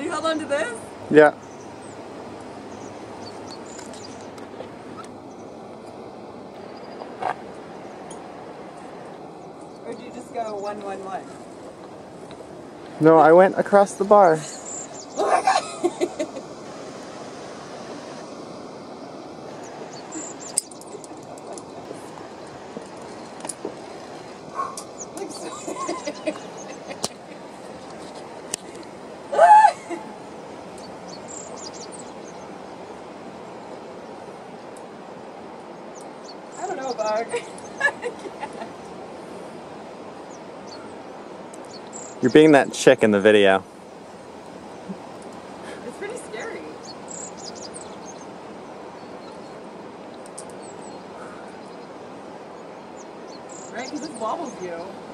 You held on to this? Yeah. Or did you just go 1, 1, 1? No, I went across the bar. Oh my god! I don't know, Bug. You're being that chick in the video. It's pretty scary. Right? Because this wobbles you.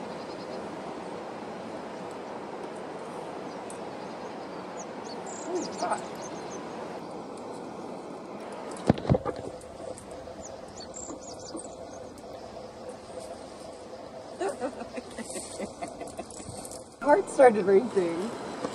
Holy fuck. Heart started racing.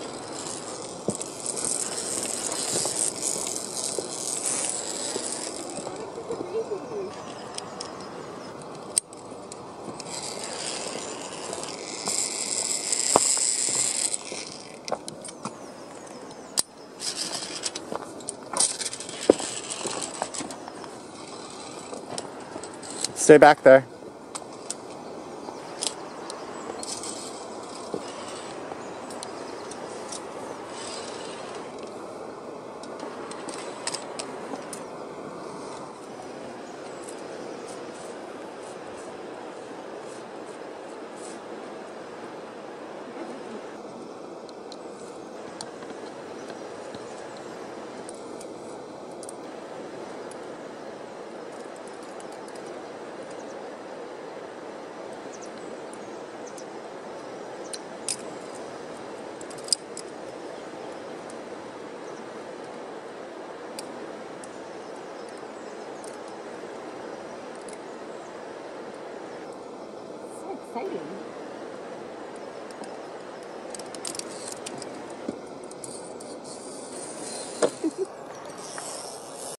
Stay back there. So exciting.